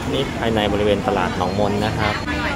นี่ภายในบริเวณตลาดหนองมนนะครับ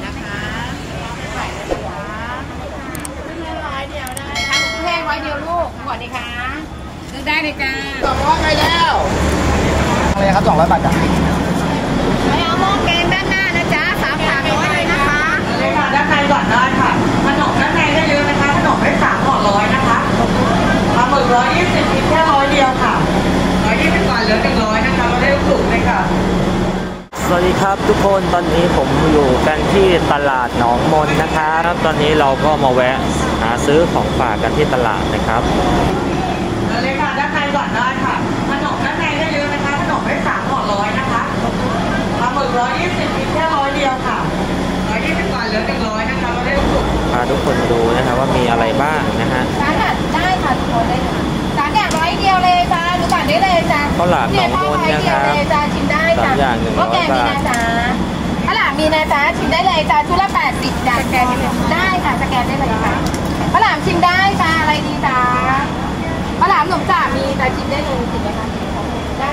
แห้งร้อยเดียวลูกก่อนดีคะเลือกได้เลยจ้า 200ไปแล้วอะไรครับ200 บาทจ้ะไม่เอาหม้อแกงด้านหน้านะจ๊ะ300เลยนะคะเลยค่ะด้านในก่อนได้ค่ะขนมด้านในได้เยอะนะคะขนมได้3ห่อ100นะคะปลาหมึก120กินแค่100เดียวค่ะ120บาทเหลือ100นะคะเราได้ถูกเลยค่ะสวัสดีครับทุกคนตอนนี้ผมอยู่กันที่ตลาดหนองมนนะครับตอนนี้เราก็มาแวะหาซื้อของฝากกันที่ตลาดนะครับเลยค่ะด้านในก่อนได้ค่ะขนมด้านในได้เยอะนะคะขนมได้3ห่อ100นะคะปลาหมึก120กินแค่100เดียวค่ะ120บาทเหลือ100นะคะเราได้ถูกพาทุกคนมาดูนะครับว่ามีอะไรบ้างนะฮะร้านได้ค่ะทุกคนได้ร้านอย่าง100เดียวเลยจ้าดูก่อนได้เลยจ้าข้าวหลามหนองมนนะครับชิมได้จ้า 3 อย่าง100 บาทข้าวหลามมีนะจ๊ะชิมได้เลยจ้าชุดละ80จ้าสแกนได้ค่ะสแกนได้เลยค่ะข้าวหลามชิมได้จ้าอะไรดีจ้าข้าวหลามหนุ่มจ่ามีจ้าชิมได้เลยชิมไหมคะได้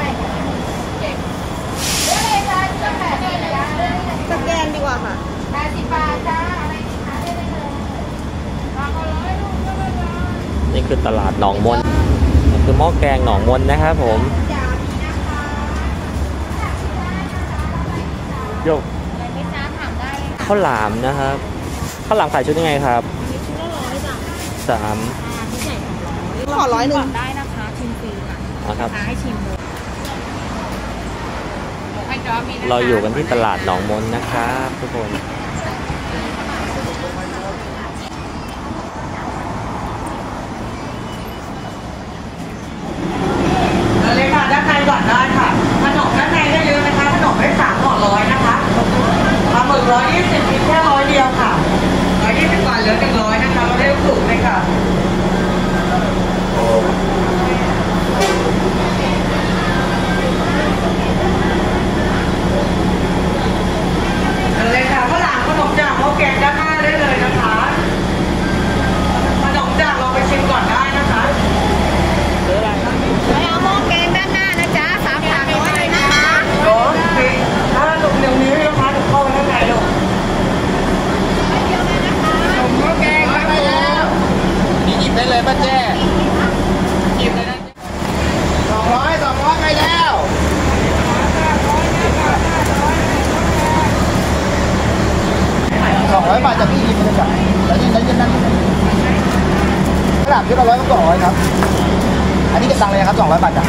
ได้เลยจ้าชุดละ80จ้าสแกนดีกว่าค่ะ 80 บาทจ้าอะไรดีคะได้เลยนี่คือตลาดหนองมนนี่คือหม้อแกงหนองมนนะครับผมโยกข้าวหลามนะครับข้าวหลามขายชุดยังไงครับชุดละ100จ้ะ 3 ขอ100ได้นะคะชิมฟรีค่ะครับให้ชิมเลยเราอยู่กันที่ตลาดหนองมนนะครับทุกคนเลยค่ะด้านในก่อนได้ค่ะขนมด้านในได้เยอะนะคะขนมได้3ห่อ100นะคะปลาหมึก120กินแค่100เดียวค่ะ120บาทเหลือ100นะคะเราได้ถูกเลยค่ะเลยค่ะข้าวหลามขนมจากหม้อแกงด้านหน้าได้เลยนะคะขนมจากลองไปชิมก่อนได้นะคะไม่เอาหม้อแกงด้านหน้านะจ๊ะ300เลยนะคะถ้าลูกเดี๋ยวนี้นะคะถูกเข้าไปข้างในลูกหม้อแกงไปแล้วนี่หยิบได้เลยป้าแจ้หยิบเลยนะ200ไปแล้ว200 บาทจากพี่หยิบเลยจ้ะแล้วยืนนั่นกระดาษชุดละ100 ก็200ครับอันนี้เก็บตังค์เลยครับ200 บาทจ้ะ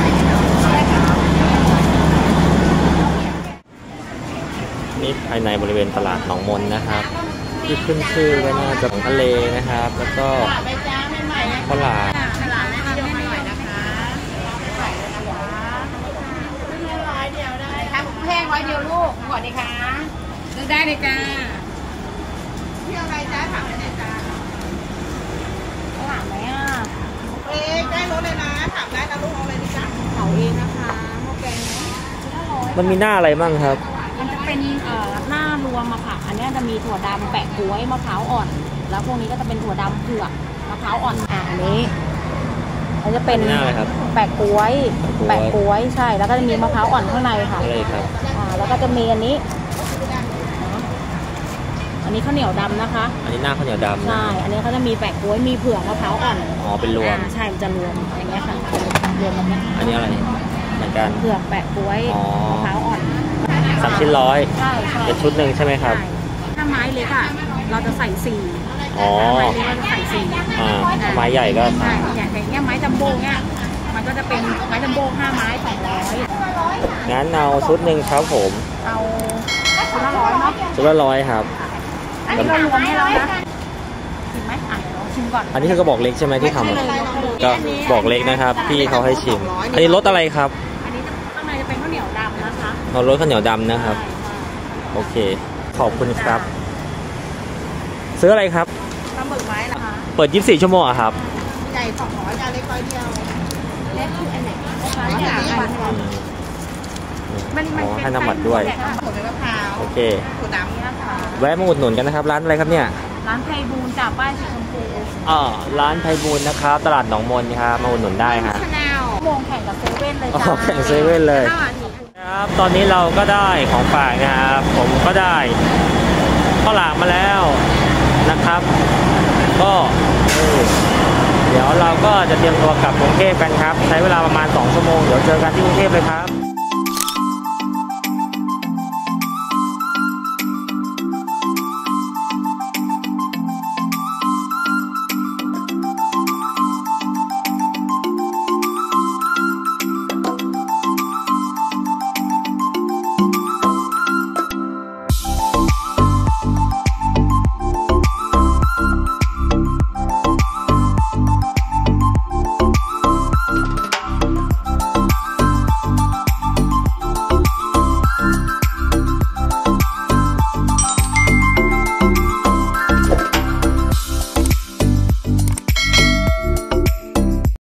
นี่ภายในบริเวณตลาดหนองมนนะครับที่ขึ้นชื่อก็น่าจะของทะเลนะครับแล้วก็ข้าวหลามแห้ง100เดียวลูกก่อนดีคะเลือกได้เลยจ้าเที่ยวอะไรจ้าถามได้จ้าข้าวหลามไหมอ่ะใกล้รถเลยนะถามได้นะลูกเอาอะไรดีจ๊ะเขาเองนะคะหม้อแกงมันมีหน้าอะไรบ้างครับมันจะเป็นหน้ารวมอะค่ะอันนี้จะมีถั่วดำแปะก๊วยมะพร้าวอ่อนแล้วพวกนี้ก็จะเป็นถั่วดำเผือกมะพร้าวอ่อนอันนี้มันจะเป็นแปะก๊วยใช่แล้วก็จะมีมะพร้าวอ่อนข้างในค่ะอะไรครับแล้วก็จะมีอันนี้ข้าวเหนียวดำนะคะอันนี้หน้าข้าวเหนียวดำใช่อันนี้เขาจะมีแปะก๊วยมีเผือกมะพร้าวอ่อนเป็นรวมใช่มันจะรวมอย่างเงี้ยค่ะรวมแบบนี้อันนี้อะไรเหมือนกันเผือกแปะก๊วยมะพร้าวอ่อน 3 ชิ้น100 ใช่เป็นชุดหนึ่งใช่ไหมครับถ้าไม้เล็กอ่ะเราจะใส่4ไม้เล็กเราจะใส่4 ไม้ใหญ่ก็ใช่อย่างเงี้ยไม้จัมโบ้เงี้ยมันก็จะเป็นไม้จัมโบ้5 ไม้200 งั้นเอาชุดหนึ่งครับผมเอาชุดละ100เนาะชุดละ100ครับอันนี้เรารวมให้เรานะชิมไหมลองชิมก่อนอันนี้คือกระบอกเล็กใช่ไหมที่ทำก็บอกเล็กนะครับพี่เขาให้ชิมอันนี้รสอะไรครับอันนี้ข้างในจะเป็นข้าวเหนียวดำนะคะเรารสข้าวเหนียวดำนะครับโอเคขอบคุณครับซื้ออะไรครับปลาหมึกไม้นะคะเปิด24 ชั่วโมงครับใหญ่200จานเล็ก100เดียวเล็กคืออันไหนมันให้น้ำหมักด้วยโอเคแวะมาอุดหนุนกันนะครับร้านอะไรครับเนี่ยร้านไพบูลย์จากป้ายสีชมพูร้านไพบูลย์นะครับตลาดหนองมนครับมาอุดหนุนได้ฮะโมงแข่งกับเซเว่นเลยจ้าแข่งเซเว่นเลยครับตอนนี้เราก็ได้ของฝากนะครับผมก็ได้ข้าวหลามมาแล้วนะครับก็เดี๋ยวเราก็จะเตรียมตัวกลับกรุงเทพกันครับใช้เวลาประมาณ2 ชั่วโมงเดี๋ยวเจอกันที่กรุงเทพเลยครับ